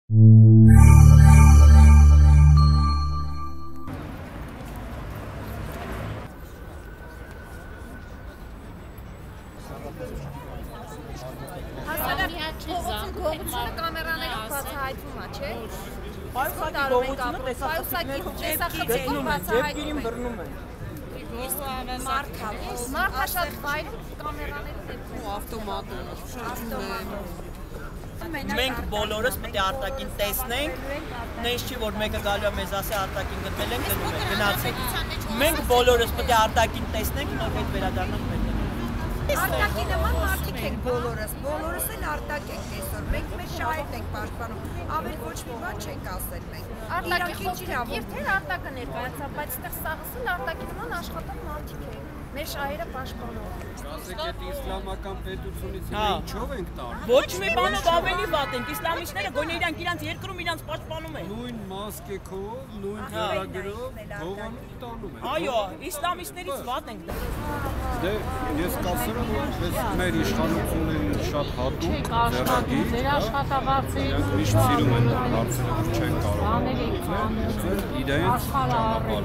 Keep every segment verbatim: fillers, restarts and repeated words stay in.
Կամերաներով բացահայտվում է, չէ՞։ Պայուսակի գողությունը տեսախցիկներում ջեպգիրին բռնում են։ Մարդը շատ վայրում կամերաներով դեպքում ավտոմատով Մենք բոլորս պետք է արտակին տեսնենք, նենց չի, որ մեկը գալու է մեզ ասի արտակին գտնել ենք, գնում ենք, գնացեք։ Մենք բոլորս պետք է արտակին տեսնենք, նոր հետ վերադառնանք մեր տեղ։ Արտակի նման մարդիկ ենք բոլորս, բոլորս էլ արտակ ենք այսօր, մենք մեր շահերն ենք պաշտպանում, ավել ոչ մի բան չենք ասել մենք։ Արտակի իրավունք։ Եվ թե արտակը ներկայացա, բայց այդտեղ սաղս էլ արտակի նման աշխատող մարդիկ են, մեր շահերը պաշտպանող։ Ասեք, այդ իսլամական պետությունից ինչով ենք տանում։ Ոչ մի բանով ավելի վատ ենք, իսլամիստները գոնե իրանք իրանք երկրում իրանք պաշտպանում են։ Նույն մասկեքով, նույն ձեռագրով հողանում տանում են։ Այո, իսլամիստներից վատ ենք։ Դե ես կասեմ, որ մեր իշխանություններին շատ հատուկ ձեռագիր, ձեր աշխատավարձի միշտ սիրում են հարցերը, որ չեն կարող իրենց ճանապարհով։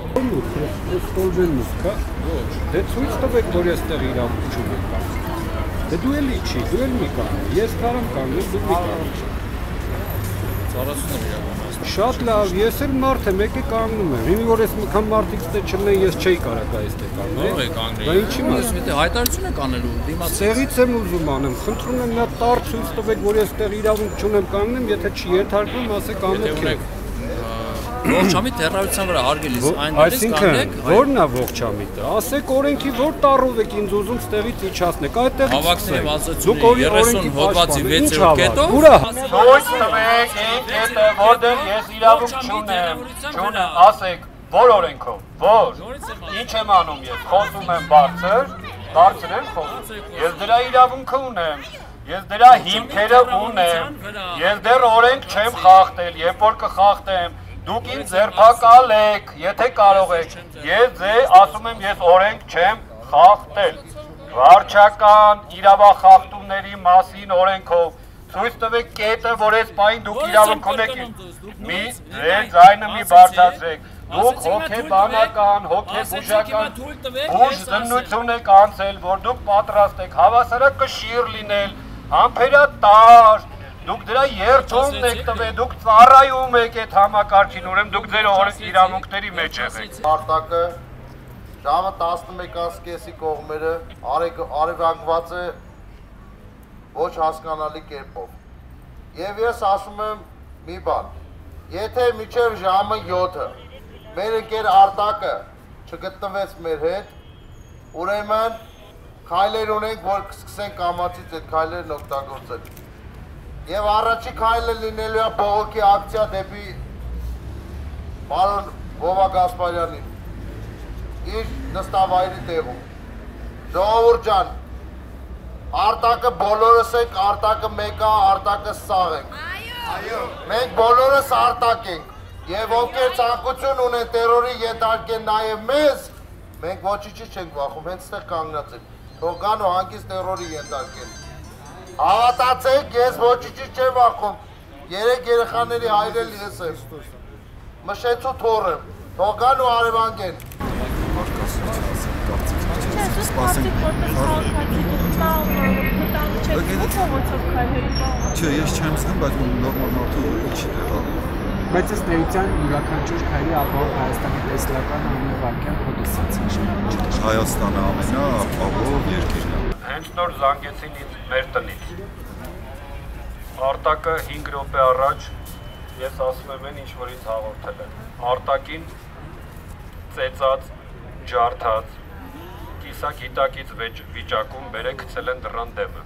Դե ցույց տվեք, որ այստեղ իրավունք չունեք։ Դե դու էլի չի, դու էլ մի կան, ես կարամ կանգնեմ, դու մի կան։ Ծառացում եմ իրավունք։ Շատ լավ, ես էլ մարդ եմ, եկե կանգնում եմ։ Հիմի որ ես մի քան մարդիկ ստե չլնեն, ես չէի կարող այստեղ կանգնել։ Ո՞վ է կանգնել։ Բա ինչի՞ մաս։ Միտե հայտարարություն եք անելու դիմաց։ Ցեղից եմ ուզում անեմ, խնդրում եմ նա տար ցույց տվեք, որ ես այստեղ իրավունք չունեմ կանգնեմ, եթե չի ենթարկվում, ասեք անեք։ Ողջամիտ հեռայության վրա հարգելիս այնտեղից կանգնեք։ Որն է ողջամիտը։ Ասեք օրենքի որ տարով եք ինձ ուզում ստեղից իջացնեք, այդտեղից։ Հավաքների վազությունը երեսուն հոդվածի վեցերորդ կետով։ Ուրա։ Ցույց տվեք ինձ կետը, որտեղ ես իրավունք չունեմ։ Չունեմ, ասեք, որ օրենքով, որ։ Ինչ եմ անում ես, խոսում եմ բարձր, բարձր եմ խոսում։ Ես դրա իրավունքը ունեմ։ Ես դրա հիմքերը ունեմ։ Ես դեռ օրենք չեմ խախտել, երբ որ կխախտեմ, դուք ինձ ձերբակալ եք, եթե կարող եք, ես ձեզ ասում եմ, ես օրենք չեմ խախտել, վարչական իրավախախտումների մասին օրենքով, ցույց տվեք կետը, որ այս պահին դուք իրավունք ունեք, մի ձայնը մի բարձրացրեք, դուք հոգեբանական, հոգեբուժական ուժ զննություն եք անցել, որ դուք պատրաստ եք հավասարակշիռ լինել, համբերատար, դուք դրա երթումն եք տվել, դուք ծառայում եք այդ համակարգին, ուրեմն դուք ձեր իրավունքների մեջ եղեք։ Արտակը ժամը տասնմեկից կեսի կողմերը արևակված է ոչ հասկանալի կերպով։ Եվ ես ասում եմ մի բան, եթե մինչև ժամը յոթը մեր ընկեր Արտակը չգտնվեց մեր հետ, ուրեմն քայլեր ունենք, որ կսկսենք կամացից այդ քայլերն օգտագործել։ Եվ առաջի քայլը լինելու է բողոքի ակցիա դեպի պարոն Վովա Գասպարյանին իր նստավայրի տեղում։ Ժողովուրդ ջան, Արտակը բոլորս ենք, Արտակը մեկը, Արտակը սաղ ենք։ Մենք բոլորս Արտակ ենք եւ ովքեր ցանկություն ունեն տերորի յետարկեն նաեւ մեզ, մենք ոչինչ չենք վախում, հենց այդտեղ կանգնած ենք։ Թող գան ու հանգիստ տերորի յետարկեն։ Հավատացեք, ես ոչինչ չեմ վախում, երեք երեխաների հայրել ես եմ, մշեցու թոր եմ, թող գան ու արևանգեն։ Չէ, ես չեմ զգում, բայց նորմալ մարդու չի տեղալ։ Բայց ըստ էության յուրաքանչյուր քայլի ապահով Հայաստանի տեսլական ամենավարկյան հոդիսացիա։ Հայաստանը ամենաապահով երկիրն է։ Հենց նոր զանգեցին ինձ մեր տնից։ Արտակը հինգ րոպե առաջ ես ասում եմ այն ինչ որ ինձ հաղորդել են։ Արտակին ծեծած, ջարդած, կիսագիտակից վիճակում բերեք գցել են դռան դեմը։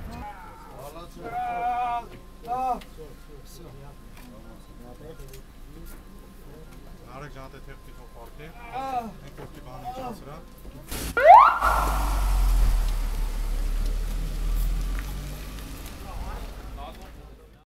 Արեք ժանտե թերթի փոխարդի, մենք որդի բանը իջացրա։